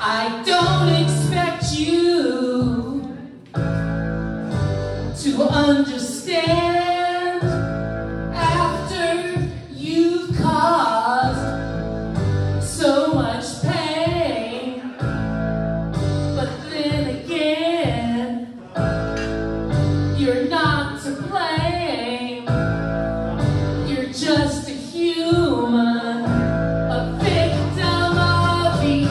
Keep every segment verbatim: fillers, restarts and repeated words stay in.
I don't expect you to understand after you've caused so much pain. But then again, you're not to blame. You're just a human, a victim of the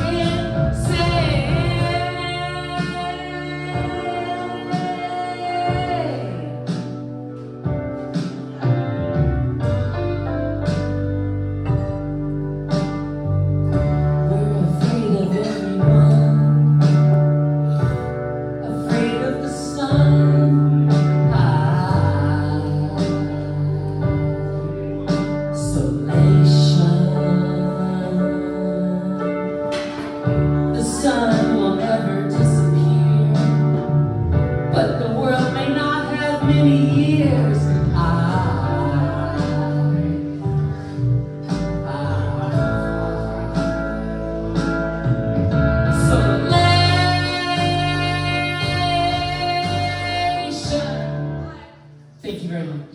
Thank you very much.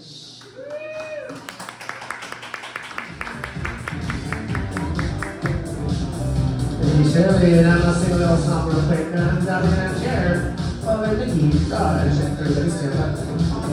Thank you, Shirley, and I'm going to sing a little song real quick. And I'm down in that chair while they're Nikki, Raj, and everybody stand up.